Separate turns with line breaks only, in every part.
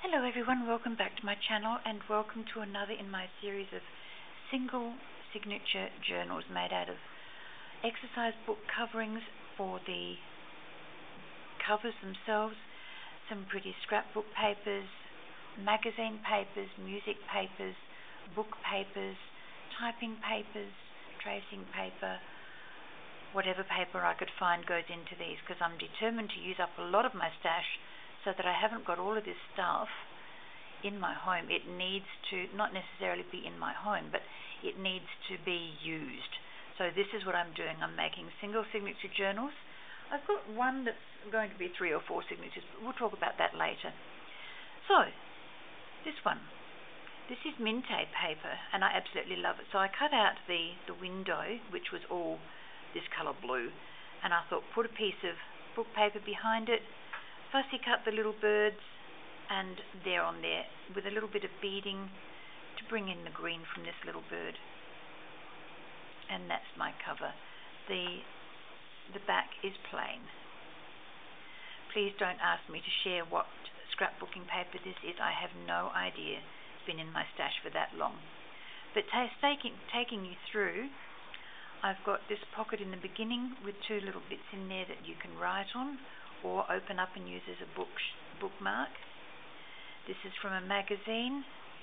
Hello everyone, welcome back to my channel and welcome to another in my series of single signature journals made out of exercise book coverings for the covers themselves, some pretty scrapbook papers, magazine papers, music papers, book papers, typing papers, tracing paper, whatever paper I could find goes into these because I'm determined to use up a lot of my stash so that I haven't got all of this stuff in my home. It needs to not necessarily be in my home, but it needs to be used. So this is what I'm doing. I'm making single signature journals. I've got one that's going to be 3 or 4 signatures, but we'll talk about that later. So this one, this is Mintay paper, and I absolutely love it. So I cut out the window, which was all this color blue, and I thought put a piece of book paper behind it, fussy cut the little birds, and they're on there with a little bit of beading to bring in the green from this little bird. And that's my cover. The back is plain. Please don't ask me to share what scrapbooking paper this is. I have no idea. It's been in my stash for that long. But taking you through, I've got this pocket in the beginning with 2 little bits in there that you can write on or open up and use as a bookmark. This is from a magazine,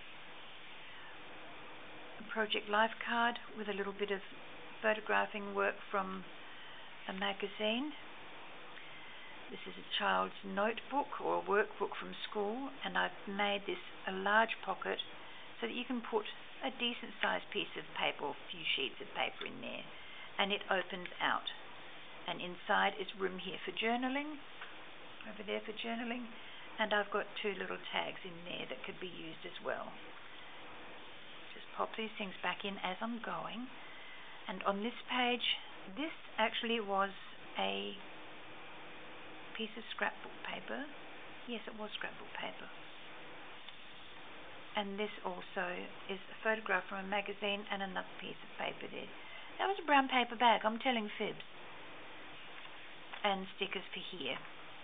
a Project Life card with a little bit of photographing work from a magazine. This is a child's notebook or a workbook from school, and I've made this a large pocket so that you can put a decent sized piece of paper or a few sheets of paper in there, and it opens out. And inside is room here for journaling, over there for journaling, and I've got 2 little tags in there that could be used as well. Just pop these things back in as I'm going. And on this page, this actually was a piece of scrapbook paper. Yes, it was scrapbook paper. And this also is a photograph from a magazine and another piece of paper there. That was a brown paper bag, I'm telling fibs. And stickers for here.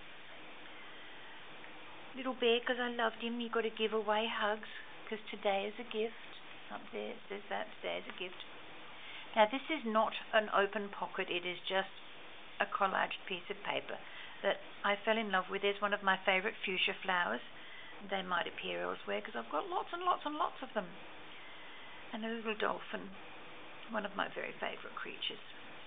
Little bear, because I loved him, you got to give away hugs, because today is a gift. Up there it says that, today is a gift. Now this is not an open pocket, it is just a collaged piece of paper that I fell in love with. There's one of my favourite fuchsia flowers. They might appear elsewhere because I've got lots and lots and lots of them. And a little dolphin, one of my very favourite creatures.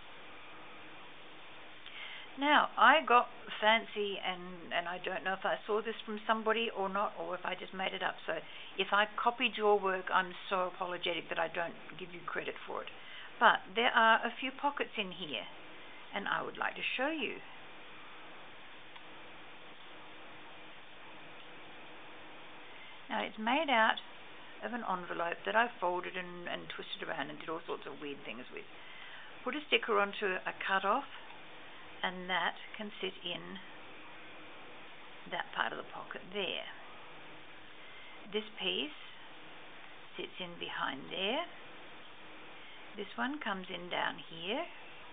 Now, I got fancy, and I don't know if I saw this from somebody or not, or if I just made it up. So if I copied your work, I'm so apologetic that I don't give you credit for it. But there are a few pockets in here, and I would like to show you. Now, it's made out of an envelope that I folded and twisted around and did all sorts of weird things with. Put a sticker onto a cut-off, and that can sit in that part of the pocket there. This piece sits in behind there. This one comes in down here.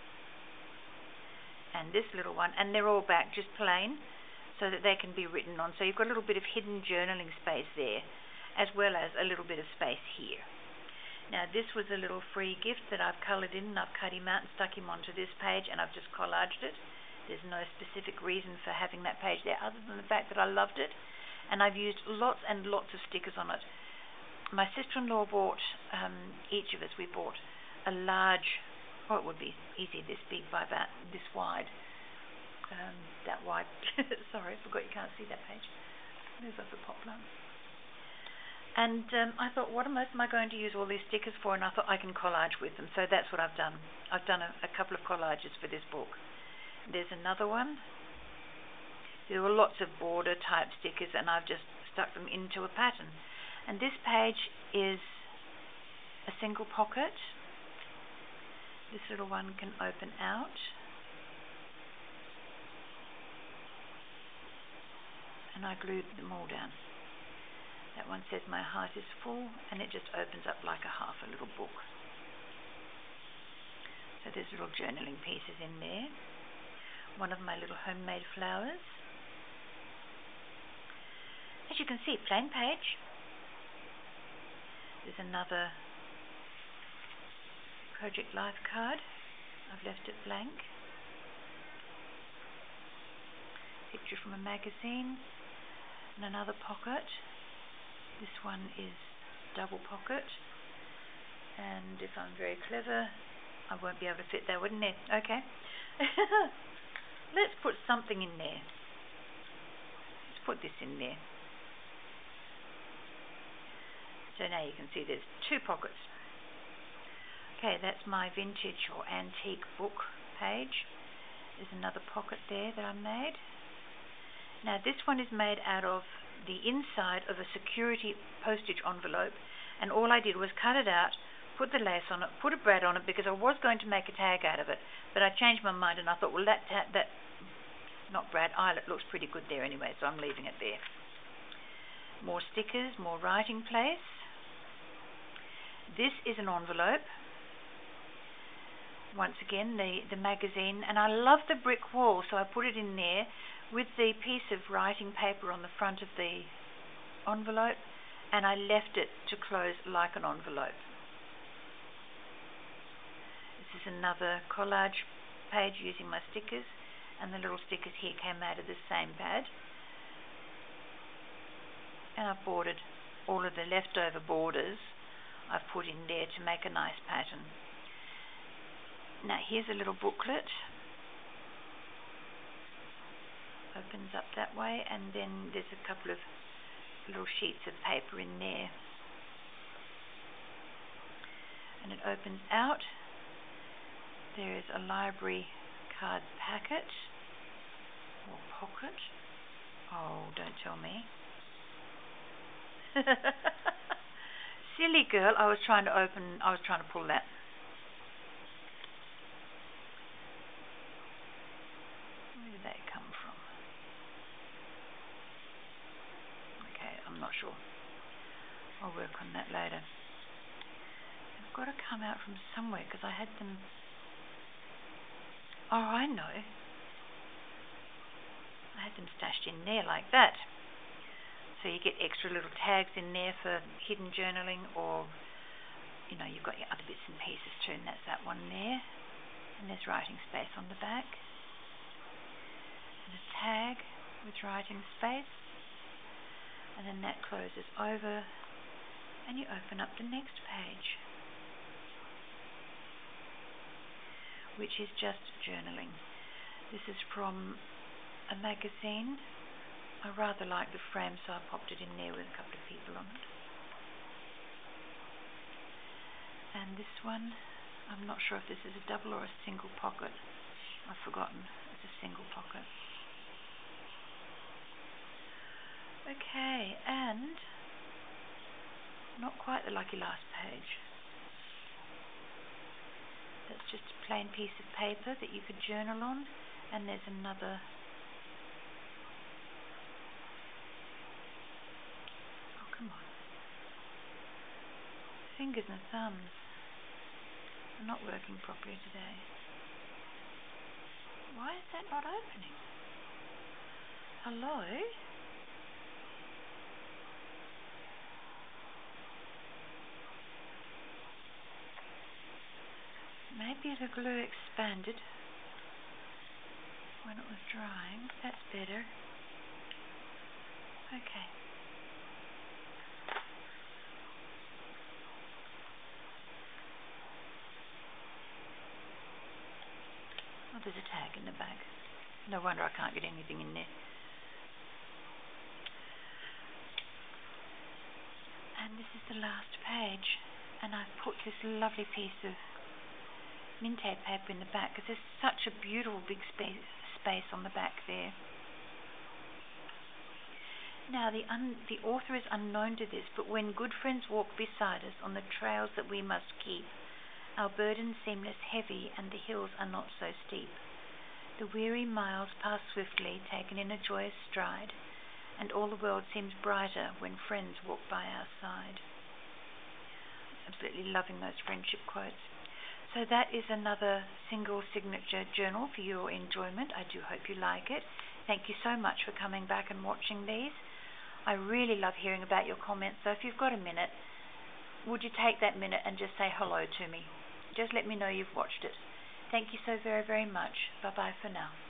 And this little one, and they're all back just plain so that they can be written on. So you've got a little bit of hidden journaling space there, as well as a little bit of space here. Now this was a little free gift that I've coloured in, and I've cut him out and stuck him onto this page, and I've just collaged it. There's no specific reason for having that page there other than the fact that I loved it, and I've used lots and lots of stickers on it. My sister-in-law bought, each of us, we bought a large, it would be easy this big by about this wide, that wide. Sorry, I forgot you can't see that page. Move up the pop plant. And I thought, what am I going to use all these stickers for? And I thought I can collage with them. So that's what I've done. I've done a couple of collages for this book. There's another one. There were lots of border type stickers, and I've just stuck them into a pattern. And this page is a single pocket. This little one can open out. And I glued them all down. That one says my heart is full, and it just opens up like half a little book. So there's little journaling pieces in there. One of my little homemade flowers. As you can see, plain page. There's another Project Life card. I've left it blank. Picture from a magazine and another pocket. This one is double pocket, and if I'm very clever, I won't be able to fit that, wouldn't it? Okay. Let's put something in there. Let's put this in there. So now you can see there's two pockets. Okay, that's my vintage or antique book page. There's another pocket there that I made. Now this one is made out of the inside of a security postage envelope, and all I did was cut it out, put the lace on it, put a brad on it, because I was going to make a tag out of it, but I changed my mind and I thought, well, that not brad, eyelet looks pretty good there anyway, so I'm leaving it there. More stickers, more writing place. This is an envelope. Once again, the magazine, and I love the brick wall, so I put it in there with the piece of writing paper on the front of the envelope, and I left it to close like an envelope. This is another collage page using my stickers, and the little stickers here came out of the same pad. And I've bordered all of the leftover borders I've put in there to make a nice pattern. Now here's a little booklet. Opens up that way, and then there's a couple of little sheets of paper in there. And it opens out. There is a library card packet or pocket. Oh, don't tell me. Silly girl, I was trying to pull that. Where did that come from? Okay, I'm not sure. I'll work on that later. They've got to come out from somewhere, because I had them. Oh, I know. I had them stashed in there like that. So you get extra little tags in there for hidden journaling, or, you know, you've got your other bits and pieces too, and that's that one there. And there's writing space on the back. And a tag with writing space. And then that closes over, and you open up the next page, which is just journaling. This is from a magazine. I rather like the frame, so I popped it in there with a couple of people on it. And this one, I'm not sure if this is a double or a single pocket. I've forgotten. It's a single pocket. Okay, and not quite the lucky last page. That's just a plain piece of paper that you could journal on, and there's another. Oh, come on. Fingers and thumbs are not working properly today. Why is that not opening? Hello? Maybe the glue expanded when it was drying. That's better. Okay. Oh, there's a tag in the back. No wonder I can't get anything in there. And this is the last page, and I've put this lovely piece of Mintay paper in the back, because there's such a beautiful big space on the back there. Now the author is unknown to this, but when good friends walk beside us on the trails that we must keep, our burdens seem less heavy and the hills are not so steep. The weary miles pass swiftly, taken in a joyous stride, and all the world seems brighter when friends walk by our side. Absolutely loving those friendship quotes. So that is another single signature journal for your enjoyment. I do hope you like it. Thank you so much for coming back and watching these. I really love hearing about your comments, so if you've got a minute, would you take that minute and just say hello to me? Just let me know you've watched it. Thank you so very, very much. Bye-bye for now.